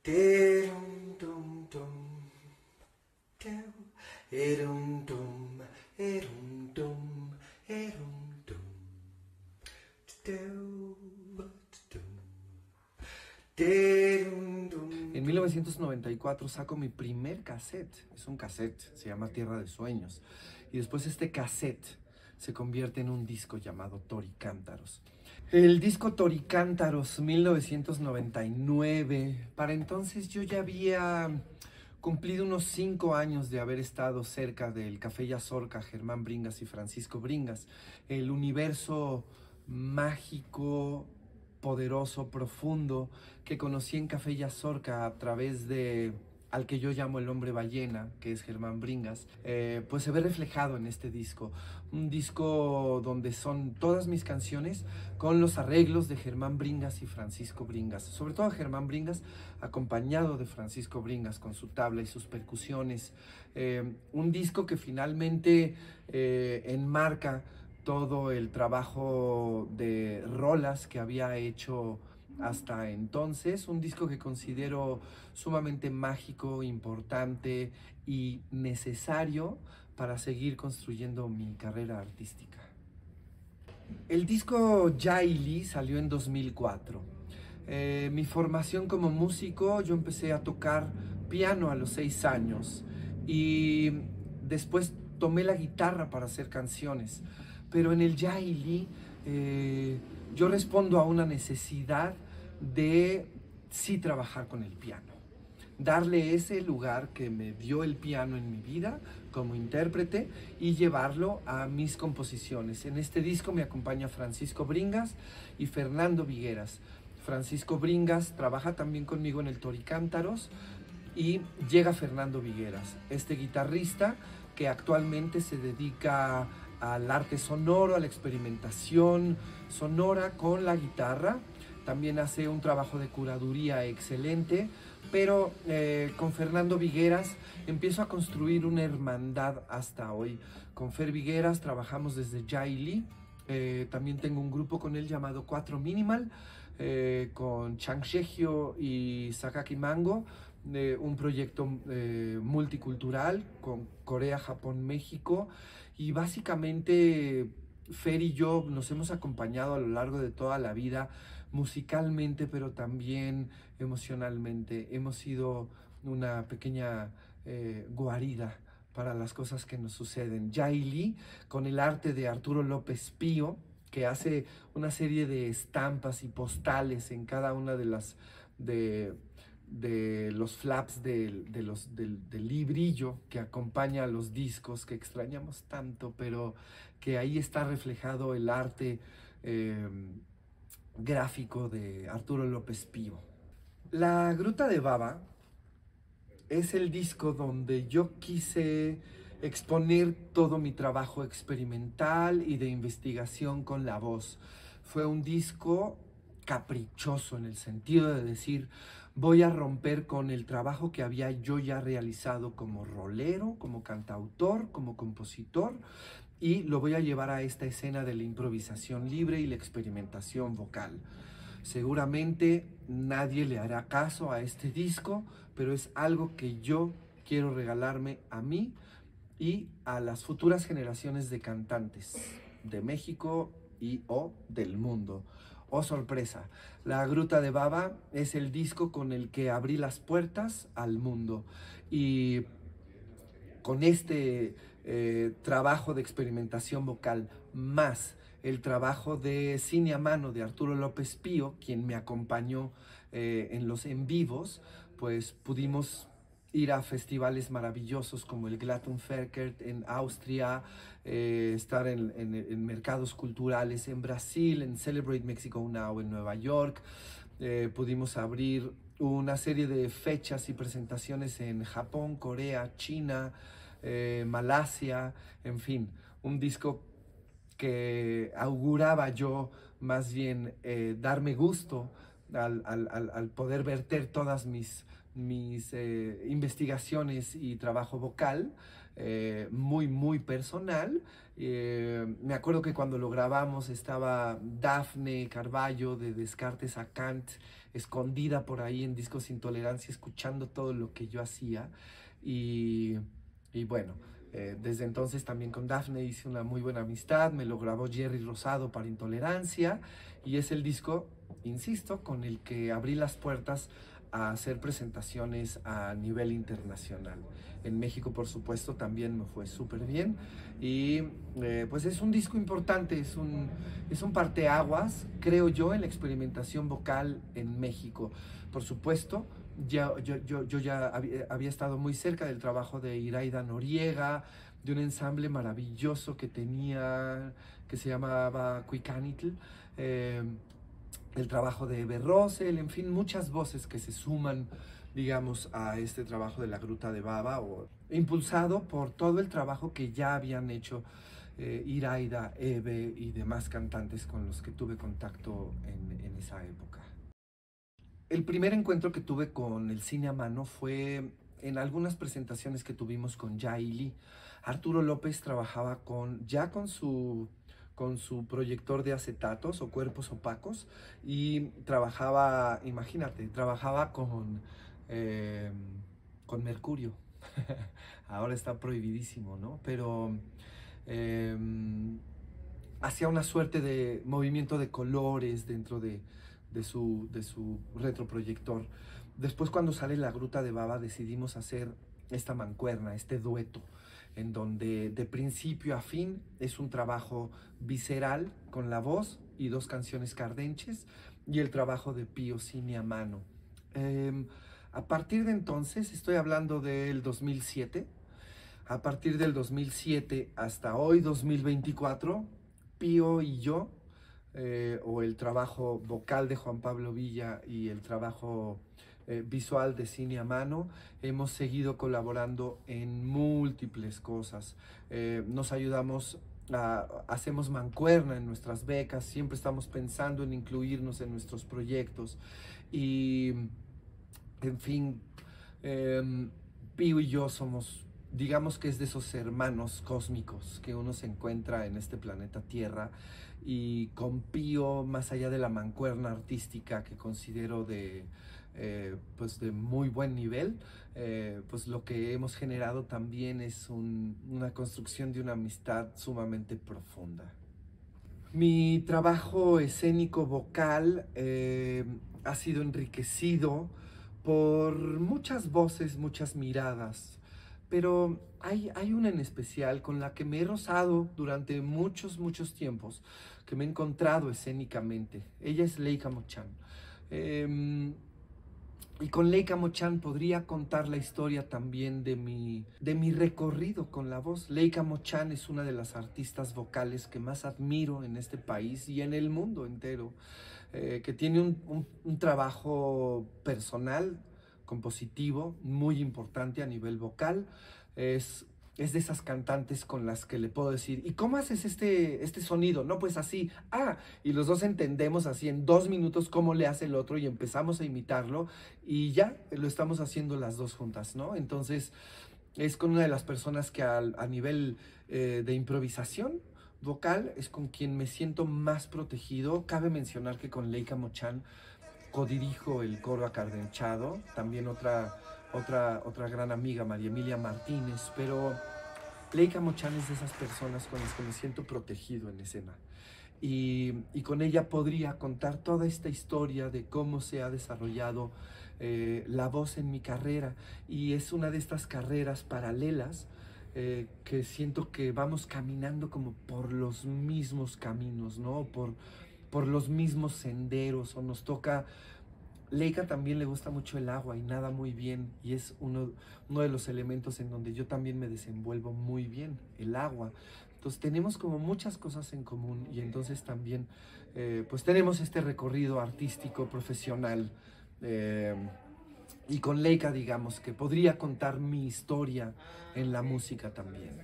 Terum tum tum, teu, erum tum, erum tum, erum tum, teu, tum, terum tum. En 1994 saco mi primer cassette. Es un cassette, se llama Tierra de Sueños. Y después este cassette se convierte en un disco llamado Toricántaros. El disco Toricántaros 1999, para entonces yo ya había cumplido unos 5 años de haber estado cerca del Café Yazorca, Germán Bringas y Francisco Bringas, el universo mágico, poderoso, profundo que conocí en Café Yazorca a través de al que yo llamo el hombre ballena, que es Germán Bringas, pues se ve reflejado en este disco. Un disco donde son todas mis canciones con los arreglos de Germán Bringas y Francisco Bringas. Sobre todo Germán Bringas, acompañado de Francisco Bringas con su tabla y sus percusiones. Un disco que finalmente enmarca todo el trabajo de rolas que había hecho hasta entonces, un disco que considero sumamente mágico, importante y necesario para seguir construyendo mi carrera artística. El disco Yaili salió en 2004. Mi formación como músico, yo empecé a tocar piano a los 6 años y después tomé la guitarra para hacer canciones. Pero en el Yaili yo respondo a una necesidad de sí trabajar con el piano, darle ese lugar que me dio el piano en mi vida como intérprete y llevarlo a mis composiciones. En este disco me acompaña Francisco Bringas y Fernando Vigueras. Francisco Bringas trabaja también conmigo en el Toricántaros y llega Fernando Vigueras, este guitarrista que actualmente se dedica al arte sonoro, a la experimentación sonora con la guitarra. También hace un trabajo de curaduría excelente, pero con Fernando Vigueras empiezo a construir una hermandad hasta hoy. Con Fer Vigueras trabajamos desde Yaili. También tengo un grupo con él llamado 4 Minimal, con Chang Shegio y Sakaki Mango, un proyecto multicultural con Corea, Japón, México, y básicamente Fer y yo nos hemos acompañado a lo largo de toda la vida musicalmente, pero también emocionalmente. Hemos sido una pequeña guarida para las cosas que nos suceden. Yaili, con el arte de Arturo López Pío, que hace una serie de estampas y postales en cada una de las de los flaps del librillo que acompaña a los discos que extrañamos tanto, pero que ahí está reflejado el arte gráfico de Arturo López Pío. La Gruta de Baba es el disco donde yo quise exponer todo mi trabajo experimental y de investigación con la voz. Fue un disco caprichoso en el sentido de decir, voy a romper con el trabajo que había yo ya realizado como rolero, como cantautor, como compositor, y lo voy a llevar a esta escena de la improvisación libre y la experimentación vocal. Seguramente nadie le hará caso a este disco, pero es algo que yo quiero regalarme a mí y a las futuras generaciones de cantantes de México y o del mundo. Oh sorpresa, La Gruta de Baba es el disco con el que abrí las puertas al mundo, y con este trabajo de experimentación vocal más el trabajo de cine a mano de Arturo López Pío, quien me acompañó en los en vivos, pues pudimos ir a festivales maravillosos como el Glattenferkert en Austria, estar en mercados culturales en Brasil, en Celebrate Mexico Now en Nueva York. Pudimos abrir una serie de fechas y presentaciones en Japón, Corea, China, Malasia, en fin, un disco que auguraba yo más bien darme gusto al poder verter todas mis investigaciones y trabajo vocal, muy personal. Me acuerdo que cuando lo grabamos estaba Dafne Carballo de Descartes a Kant escondida por ahí en Discos Intolerancia, escuchando todo lo que yo hacía. Y, y bueno, desde entonces también con Dafne hice una muy buena amistad, me lo grabó Jerry Rosado para Intolerancia y es el disco, insisto, con el que abrí las puertas a hacer presentaciones a nivel internacional. En México, por supuesto, también me fue súper bien y pues es un disco importante, es un parteaguas, creo yo, en la experimentación vocal en México. Por supuesto, yo ya había estado muy cerca del trabajo de Iraida Noriega, de un ensamble maravilloso que tenía, que se llamaba Cuicanitl, el trabajo de Eber Rosell, en fin, muchas voces que se suman, digamos, a este trabajo de la Gruta de Baba, o, impulsado por todo el trabajo que ya habían hecho Iraida, Ebe y demás cantantes con los que tuve contacto en esa época. El primer encuentro que tuve con el cine a mano fue en algunas presentaciones que tuvimos con Yaili. Arturo López trabajaba con su proyector de acetatos o cuerpos opacos y trabajaba, imagínate, trabajaba eh, con mercurio. Ahora está prohibidísimo, ¿no? Pero eh, hacía una suerte de movimiento de colores dentro de su retroproyector. Después, cuando sale La Gruta de Baba, decidimos hacer esta mancuerna, este dueto, en donde de principio a fin es un trabajo visceral con la voz y dos canciones cardenches y el trabajo de Pío Cine a mano. A partir de entonces, estoy hablando del 2007, a partir del 2007 hasta hoy, 2024, Pío y yo, o el trabajo vocal de Juan Pablo Villa y el trabajo visual de Cine a mano, hemos seguido colaborando en múltiples cosas. Nos ayudamos, hacemos mancuerna en nuestras becas, siempre estamos pensando en incluirnos en nuestros proyectos y, en fin, Pío y yo somos, digamos que es de esos hermanos cósmicos que uno se encuentra en este planeta Tierra, y con Pío, más allá de la mancuerna artística que considero pues de muy buen nivel, pues lo que hemos generado también es una construcción de una amistad sumamente profunda. Mi trabajo escénico vocal ha sido enriquecido por muchas voces, muchas miradas, pero hay una en especial con la que me he rozado durante muchos tiempos, que me he encontrado escénicamente. Ella es Leica Mochan. Y con Leica Mochan podría contar la historia también de mi recorrido con la voz. Leica Mochan es una de las artistas vocales que más admiro en este país y en el mundo entero, que tiene un trabajo personal, compositivo, muy importante a nivel vocal. Es, es de esas cantantes con las que le puedo decir, ¿y cómo haces este sonido? No, pues así. Ah, y los dos entendemos así en 2 minutos cómo le hace el otro y empezamos a imitarlo y ya lo estamos haciendo las dos juntas, ¿no? Entonces es con una de las personas que a nivel de improvisación vocal es con quien me siento más protegido. Cabe mencionar que con Leica Mochan codirijo el coro acardenchado, también otra gran amiga, María Emilia Martínez, pero Leica Mochan es de esas personas con las que me siento protegido en escena. Y con ella podría contar toda esta historia de cómo se ha desarrollado la voz en mi carrera. Y es una de estas carreras paralelas que siento que vamos caminando como por los mismos caminos, ¿no? Por los mismos senderos, o nos toca. Leica también le gusta mucho el agua y nada muy bien, y es uno de los elementos en donde yo también me desenvuelvo muy bien, el agua. Entonces tenemos como muchas cosas en común, y entonces también pues tenemos este recorrido artístico, profesional, eh, y con Leica, digamos, que podría contar mi historia en la música también.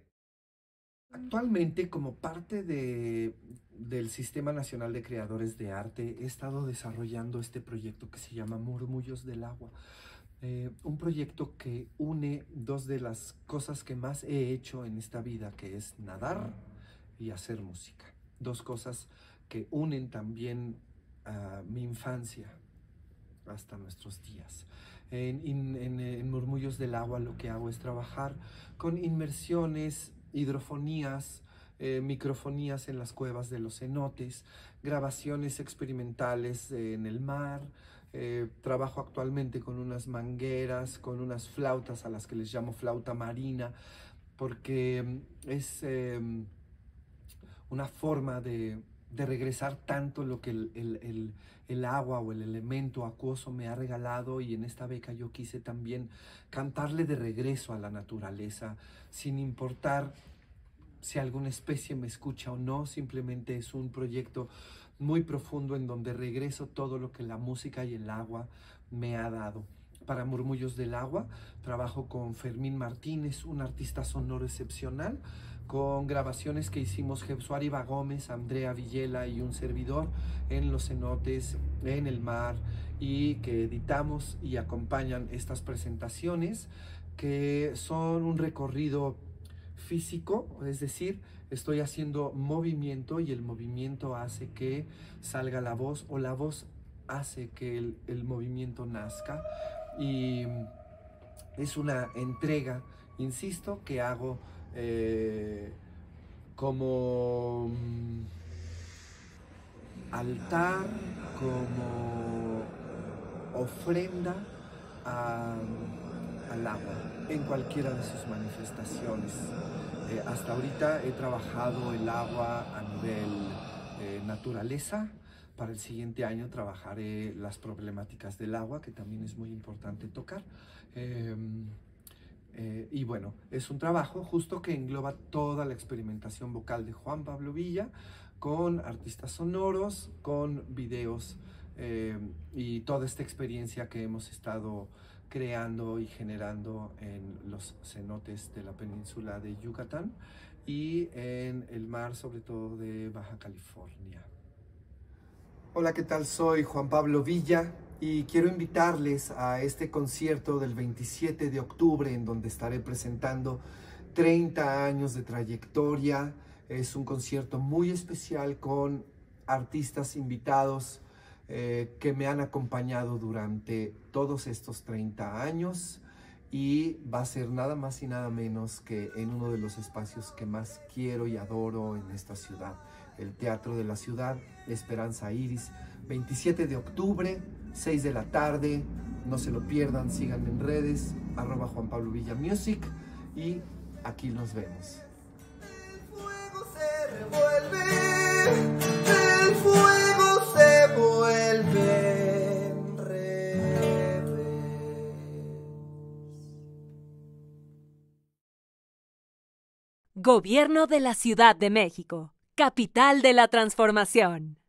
Actualmente, como parte del Sistema Nacional de Creadores de Arte, he estado desarrollando este proyecto que se llama Murmullos del Agua. Un proyecto que une dos de las cosas que más he hecho en esta vida, que es nadar y hacer música. Dos cosas que unen también a mi infancia. hasta nuestros días. En Murmullos del Agua lo que hago es trabajar con inmersiones, hidrofonías, microfonías en las cuevas de los cenotes, grabaciones experimentales en el mar. Trabajo actualmente con unas mangueras, con unas flautas a las que les llamo flauta marina, porque es una forma de regresar tanto lo que el agua o el elemento acuoso me ha regalado, y en esta beca yo quise también cantarle de regreso a la naturaleza, sin importar si alguna especie me escucha o no. Simplemente es un proyecto muy profundo en donde regreso todo lo que la música y el agua me ha dado. Para Murmullos del Agua trabajo con Fermín Martínez, un artista sonoro excepcional, con grabaciones que hicimos Jepsuariba Gómez, Andrea Villela y un servidor en los cenotes, en el mar, y que editamos y acompañan estas presentaciones, que son un recorrido físico, es decir, estoy haciendo movimiento y el movimiento hace que salga la voz, o la voz hace que el movimiento nazca, y es una entrega, insisto, que hago como altar, como ofrenda al agua en cualquiera de sus manifestaciones. Hasta ahorita he trabajado el agua a nivel naturaleza. Para el siguiente año trabajaré las problemáticas del agua, que también es muy importante tocar. Y bueno, es un trabajo justo que engloba toda la experimentación vocal de Juan Pablo Villa, con artistas sonoros, con videos, y toda esta experiencia que hemos estado creando y generando en los cenotes de la península de Yucatán y en el mar, sobre todo de Baja California. Hola, ¿qué tal? Soy Juan Pablo Villa y quiero invitarles a este concierto del 27 de octubre, en donde estaré presentando 30 años de trayectoria. Es un concierto muy especial con artistas invitados que me han acompañado durante todos estos 30 años, y va a ser nada más y nada menos que en uno de los espacios que más quiero y adoro en esta ciudad, el Teatro de la Ciudad, Esperanza Iris, 27 de octubre, 6 de la tarde, no se lo pierdan, síganme en redes, @JuanPabloVillaMusic, y aquí nos vemos. El fuego se vuelve en revés. Gobierno de la Ciudad de México, capital de la transformación.